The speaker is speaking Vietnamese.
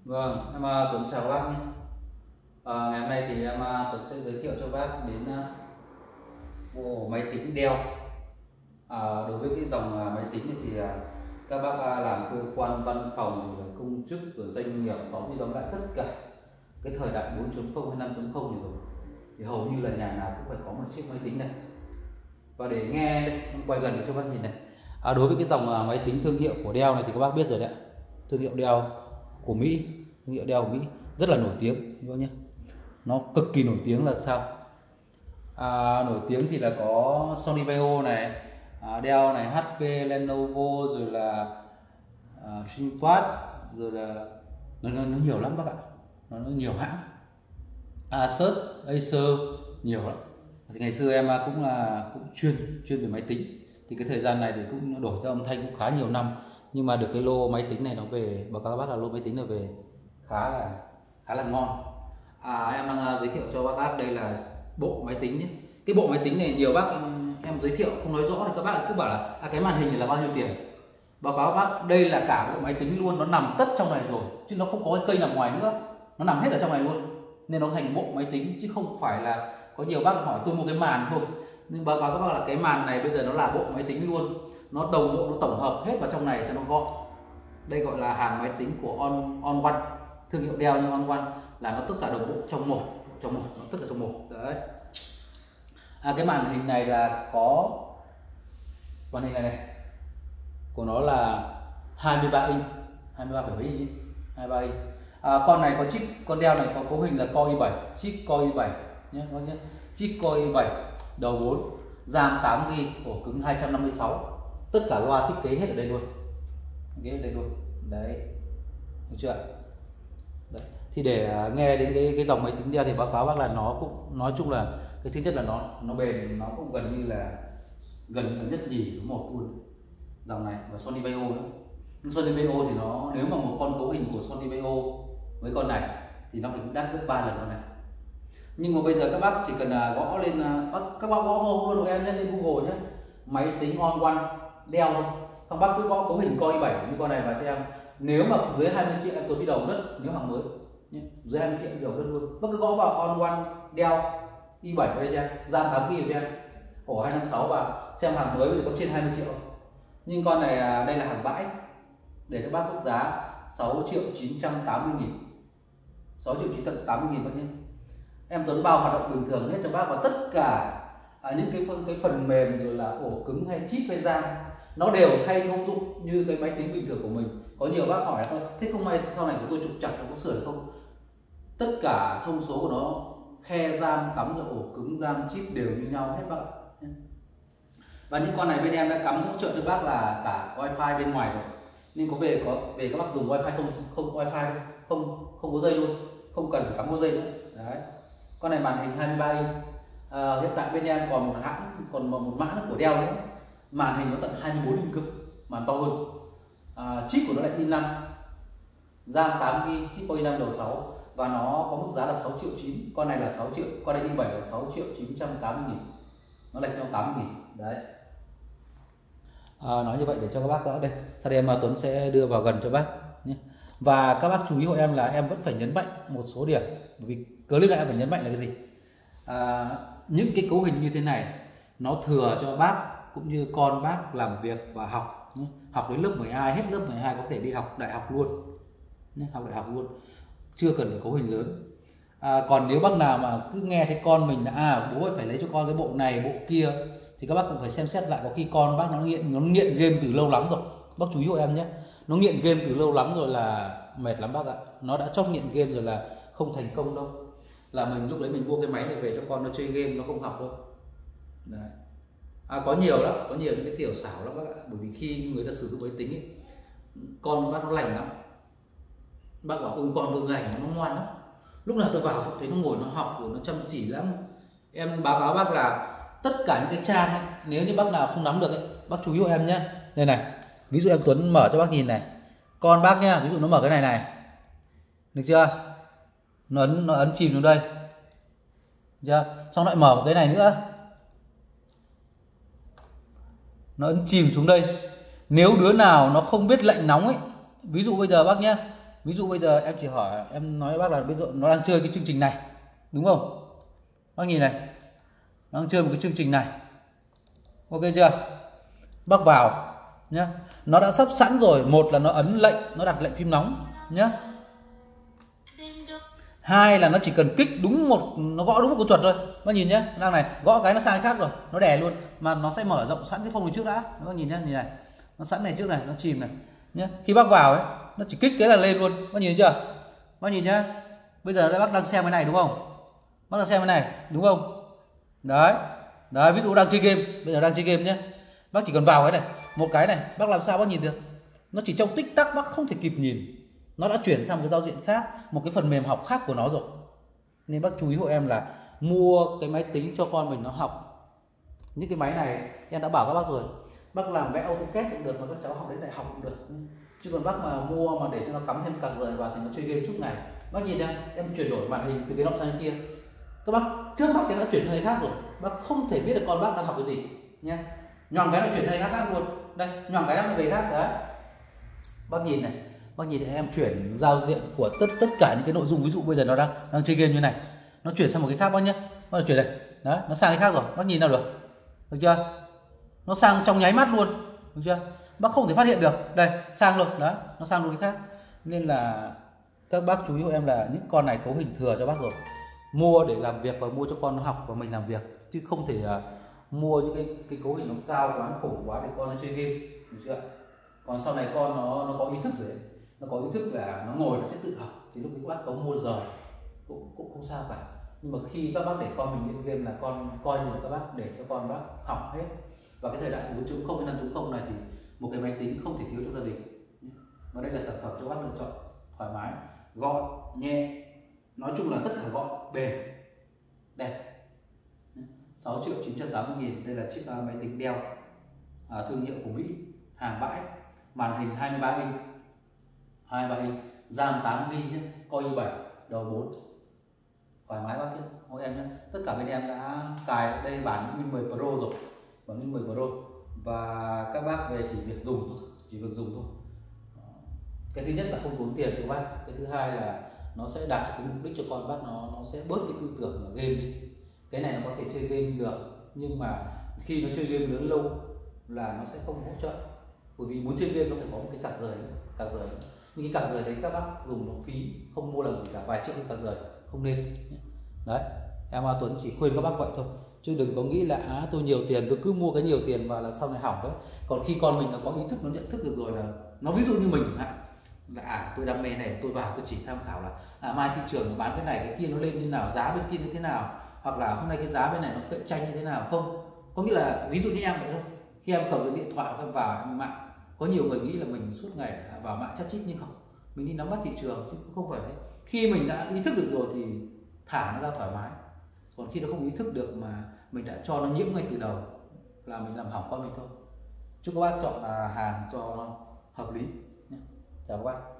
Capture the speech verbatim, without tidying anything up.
Vâng, em à, Tuấn chào bác nhé. À, ngày hôm nay thì em à, Tuấn sẽ giới thiệu cho bác đến à, bộ máy tính Dell. À, đối với cái dòng à, máy tính này thì à, các bác à, làm cơ quan văn phòng rồi công chức rồi doanh nghiệp, tóm đi tóm lại tất cả cái thời đại bốn chấm không hay năm chấm không này rồi thì hầu như là nhà nào cũng phải có một chiếc máy tính này. Và để nghe đây, em quay gần để cho bác nhìn này. À, đối với cái dòng à, máy tính thương hiệu của Dell này thì các bác biết rồi đấy ạ. Thương hiệu Dell của Mỹ, thương hiệu Dell của Mỹ rất là nổi tiếng các bác nhé. Nó cực kỳ nổi tiếng là sao? À, nổi tiếng thì là có Sony Vaio này, à, Dell này, hát pê, Lenovo, rồi là à, ThinkPad, rồi là nó, nó, nó nhiều lắm bác ạ. Nó, nó nhiều hãng, Asus, Acer, nhiều lắm. Thì ngày xưa em cũng là cũng chuyên chuyên về máy tính, thì cái thời gian này thì cũng đổi cho âm thanh cũng khá nhiều năm, nhưng mà được cái lô máy tính này nó về, báo cáo các bác là lô máy tính này về khá là khá là ngon. À, em đang giới thiệu cho bác bác đây là bộ máy tính nhé. Cái bộ máy tính này nhiều bác em giới thiệu không nói rõ thì các bác cứ bảo là à, cái màn hình này là bao nhiêu tiền. Báo cáo bác đây là cả bộ máy tính luôn, nó nằm tất trong này rồi chứ nó không có cái cây nằm ngoài nữa, nó nằm hết ở trong này luôn nên nó thành bộ máy tính chứ không phải là có nhiều bác hỏi tôi mua cái màn thôi. Nhưng báo cáo các bác là cái màn này bây giờ nó là bộ máy tính luôn, nó đồng bộ, nó tổng hợp hết vào trong này cho nó gọn. Đây gọi là hàng máy tính của On On One, thương hiệu Dell nhưng On One là nó tất cả đồng bộ trong một, trong một, nó tất cả trong một đấy. À, cái màn hình này là có màn hình này này của nó là hai mươi ba inch, hai mươi ba phẩy mấy inch, hai mươi ba inch. À, con này có chip, con Dell này có cấu hình là Core i bảy, chip Core i bảy nhé, nhé. Chip Core i bảy, đầu bốn, RAM tám gi ga bai, ổ cứng hai trăm năm mươi sáu, tất cả loa thiết kế hết ở đây luôn, cái đây luôn đấy, được chưa? Đấy. Thì để nghe đến cái cái dòng máy tính Dell thì báo cáo bác là nó cũng nói chung là cái thứ nhất là nó nó bền, nó cũng gần như là gần gần nhất nhì của một luôn dòng này, và Sony Vaio nữa. Nhưng Sony Vaio thì nó nếu mà một con cấu hình của Sony Vaio với con này thì nó phải đắt gấp ba lần con này. Nhưng mà bây giờ các bác chỉ cần gõ lên, các bác gõ luôn của em nhé, lên Google nhé, máy tính On One Dell thôi, không bác cứ gõ cấu hình Core i bảy như con này vào cho em. Nếu mà dưới hai mươi triệu em tôi đi đầu đất, nếu hàng mới nhé, dưới hai mươi triệu đi đầu đất luôn. Bác cứ gõ vào On One Dell i bảy đây cho em, RAM tám gi ga bai cho em, ổ hai trăm năm mươi sáu vào xem hàng mới bây giờ có trên hai mươi triệu. Nhưng con này đây là hàng bãi, để các bác mức giá sáu triệu chín trăm tám mươi nghìn, sáu triệu chín trăm tám mươi nghìn bác nhé. Em Tuấn bao hoạt động bình thường hết cho bác, và tất cả à, những cái phần, cái phần mềm rồi là ổ cứng hay chip hay RAM nó đều thay thông dụng như cái máy tính bình thường của mình. Có nhiều bác hỏi thế không may sau này của tôi trục trặc nó có sửa được không? Tất cả thông số của nó, khe RAM cắm rồi ổ cứng RAM chip đều như nhau hết bác ạ. Và những con này bên em đã cắm hỗ trợ cho bác là cả wifi bên ngoài rồi, nên có về có về các bác dùng wifi không không wifi không không có dây luôn, không cần phải cắm có dây nữa đấy. Con này màn hình hai mươi ba inch. À, hiện tại bên em còn một hãng, còn một, một mã của Dell nữa, màn hình nó tận hai mươi bốn inch cơ, màn to hơn. À, chip của nó lại i năm, RAM tám gi ga bai, chip Core i năm đầu sáu, và nó có mức giá là sáu triệu chín. Con này là sáu triệu, con này i bảy là sáu triệu chín trăm tám mươi nghìn, nó lệch nhau tám nghìn đấy. À, nói như vậy để cho các bác rõ đây. Sau đây em Tuấn sẽ đưa vào gần cho bác nhé. Và các bác chú ý hộ em là em vẫn phải nhấn mạnh một số điểm, vì clip này em phải nhấn mạnh là cái gì? À, những cái cấu hình như thế này nó thừa cho bác cũng như con bác làm việc và học nhé. Học đến lớp mười hai, hết lớp mười hai có thể đi học đại học luôn nhé, học đại học luôn, chưa cần phải cấu hình lớn. À, còn nếu bác nào mà cứ nghe thấy con mình là à bố phải lấy cho con cái bộ này bộ kia thì các bác cũng phải xem xét lại, có khi con bác nó nghiện nó nghiện game từ lâu lắm rồi. Bác chú ý hộ em nhé, nó nghiện game từ lâu lắm rồi là mệt lắm bác ạ. Nó đã chót nghiện game rồi là không thành công đâu, là mình lúc đấy mình mua cái máy này về cho con nó chơi game, nó không học đâu đấy. À, có nhiều lắm, có nhiều những cái tiểu xảo lắm bác ạ. Bởi vì khi người ta sử dụng máy tính ấy, con bác nó lành lắm, bác bảo ôi con vừa lành nó ngoan lắm, lúc nào tôi vào thấy nó ngồi nó học rồi nó chăm chỉ lắm. Em báo cáo bác là tất cả những cái trang ấy, nếu như bác nào không nắm được ấy, bác chú ý hộ em nhé. Đây này, ví dụ em Tuấn mở cho bác nhìn này, con bác nhá, ví dụ nó mở cái này này, được chưa? Nó ấn, nó ấn chìm xuống đây, được chưa? Xong lại mở một cái này nữa, nó ấn chìm xuống đây. Nếu đứa nào nó không biết lệnh nóng ấy, ví dụ bây giờ bác nhé, ví Ví dụ bây giờ em chỉ hỏi, em nói với bác là bây giờ nó đang chơi cái chương trình này, đúng không? Bác nhìn này, nó đang chơi một cái chương trình này, ok chưa? Bác vào nhá, nó đã sắp sẵn rồi. Một là nó ấn lệnh, nó đặt lệnh phím nóng nhá. Hai là nó chỉ cần kích đúng một, nó gõ đúng một con chuột thôi. Bác nhìn nhé, đang này, gõ cái nó sang cái khác rồi, nó đè luôn. Mà nó sẽ mở rộng sẵn cái phông này trước đã. Bác nhìn nhé, nhìn này, nó sẵn này trước này, nó chìm này nhé. Khi bác vào ấy, nó chỉ kích cái là lên luôn. Bác nhìn chưa? Bác nhìn nhá. Bây giờ bác đang xem cái này đúng không? Bác đang xem cái này đúng không? Đấy, đấy, ví dụ đang chơi game, bây giờ đang chơi game nhé. Bác chỉ cần vào cái này, một cái này, bác làm sao bác nhìn được? Nó chỉ trong tích tắc bác không thể kịp nhìn, nó đã chuyển sang một cái giao diện khác, một cái phần mềm học khác của nó rồi. Nên bác chú ý hộ em là mua cái máy tính cho con mình nó học. Những cái máy này em đã bảo các bác rồi, bác làm vẽ AutoCAD cũng được, mà các cháu học đến đại học cũng được. Chứ còn bác mà mua mà để cho nó cắm thêm card rời vào thì nó chơi game suốt ngày. Bác nhìn em, em chuyển đổi màn hình từ cái nọ sang cái kia, các bác trước mắt cái đã chuyển sang cái khác rồi, bác không thể biết được con bác đang học cái gì nhé. Nhòn cái nó chuyển sang cái khác luôn, đây, nhòn cái nó về khác đấy. Bác nhìn này, bác nhìn thấy em chuyển giao diện của tất tất cả những cái nội dung. Ví dụ bây giờ nó đang đang chơi game như này, nó chuyển sang một cái khác bác nhé. Bác chuyển này, đấy, nó sang cái khác rồi, bác nhìn nào được, được chưa? Nó sang trong nháy mắt luôn, được chưa? Bác không thể phát hiện được, đây, sang luôn, đó, nó sang luôn cái khác. Nên là các bác chú ý hộ em là những con này cấu hình thừa cho bác rồi, mua để làm việc và mua cho con nó học và mình làm việc, chứ không thể uh, mua những cái cái cấu hình nó cao quá, nó khủng quá để con nó chơi game, được chưa? Còn sau này con nó nó có ý thức rồi, nó có ý thức là nó ngồi nó sẽ tự học, thì lúc đấy các bác có mua rời cũng cũng không sao cả. Nhưng mà khi các bác để con mình lên game là con coi như là các bác để cho con bác học hết. Và cái thời đại bốn chấm không với năm chấm không này thì một cái máy tính không thể thiếu trong gia đình. Và đây là sản phẩm cho bác lựa chọn thoải mái, gọn, nhẹ, nói chung là tất cả gọn, bền, đẹp. Sáu triệu chín trăm tám mươi nghìn. Đây là chiếc máy tính Dell à, thương hiệu của Mỹ, hàng bãi, màn hình hai mươi ba inch, hai mươi ba inch, RAM tám gi ga bai nhé, Core i bảy, đầu bốn, thoải mái bác nhé, mỗi em nhé. Tất cả bên em đã cài đây bản Win mười Pro rồi, bản Win mười Pro, và các bác về chỉ việc dùng thôi, chỉ việc dùng thôi. Cái thứ nhất là không tốn tiền cho bác, cái thứ hai là nó sẽ đạt được cái mục đích cho con bác, nó nó sẽ bớt cái tư tưởng là game đi. Cái này nó có thể chơi game được, nhưng mà khi nó chơi game lớn lâu là nó sẽ không hỗ trợ, bởi vì muốn chơi game nó phải có một cái card rời, card rời. Nhưng cái card rời đấy các bác dùng nó phí, không mua làm gì cả, vài triệu cái card rời không nên. Đấy, em A Tuấn chỉ khuyên các bác vậy thôi, chứ đừng có nghĩ là à, tôi nhiều tiền tôi cứ mua cái nhiều tiền và là sau này hỏng đấy. Còn khi con mình nó có ý thức, nó nhận thức được rồi là nó, ví dụ như mình chẳng hạn, là à tôi đam mê này, tôi vào tôi chỉ tham khảo là à mai thị trường bán cái này cái kia nó lên như nào, giá bên kia như thế nào, hoặc là hôm nay cái giá bên này nó cạnh tranh như thế nào không. Có nghĩa là ví dụ như em vậy thôi, khi em cầm cái điện thoại em vào em mạng, có nhiều người nghĩ là mình suốt ngày vào mạng chat chít, nhưng không, mình đi nắm bắt thị trường chứ không phải đấy. Khi mình đã ý thức được rồi thì thả nó ra thoải mái. Còn khi nó không ý thức được mà mình đã cho nó nhiễm ngay từ đầu là mình làm hỏng con mình thôi. Chúc các bác chọn là hàng cho nó hợp lý nhé. Chào các bác.